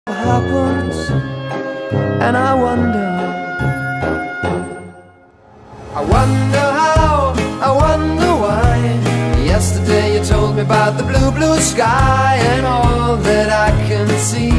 happens, and I wonder how, I wonder why. Yesterday you told me about the blue, blue sky, and all that I can see